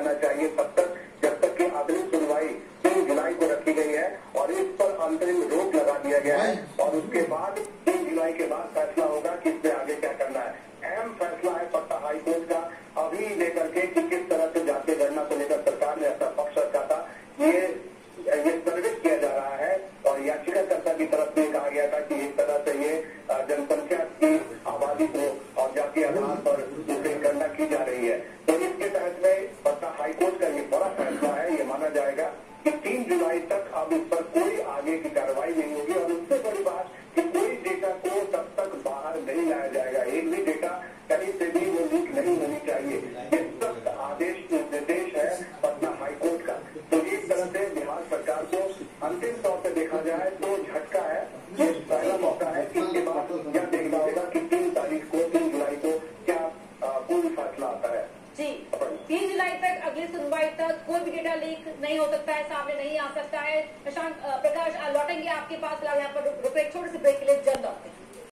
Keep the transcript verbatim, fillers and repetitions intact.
जाना चाहिए तब तक, जब तक कि अगली सुनवाई तीन जुलाई को रखी गई है और इस पर अंतरिम रोक लगा दिया गया है। और उसके बाद तीन जुलाई के बाद फैसला होगा कि इससे आगे क्या करना है। अहम फैसला है पटना हाईकोर्ट का अभी लेकर के कि किस तरह से जातीय गणना को लेकर सरकार ने अपना पक्ष रखा था। ये ये सर्विस किया जा रहा है और याचिकाकर्ता की तरफ से कहा गया था कि इस तरह से ये जनसंख्या की आबादी को और जातीय आधार पर उसे गणना की जा रही है। तो इसके तहत में पटना हाईकोर्ट का ये बड़ा फैसला है। ये माना जाएगा कि तीन जुलाई तक अब इस पर कोई आगे की कार्रवाई नहीं होगी और उससे बड़ी बात कि कोई डेटा को तब तक बाहर नहीं लाया जाएगा। एक भी डेटा कहीं से भी वो लीक नहीं होनी चाहिए। ये सख्त आदेश निर्देश है पटना हाईकोर्ट का। तो एक तरह से बिहार सरकार को अंतिम तौर पर देखा जाए तो झटका है। ये पहला मौका है। इसके बाद यह देखना होगा कि तीन तारीख को तीन जुलाई को क्या पूर्ण फैसला आता है। जी, तीन जुलाई तक अगली सुनवाई तक कोई भी डेटा लीक नहीं हो सकता है, सामने नहीं आ सकता है। प्रशांत प्रकाश लौटेंगे आपके पास, यहाँ पर रुपए छोटे से ब्रेक के लिए जल्द लौटते हैं।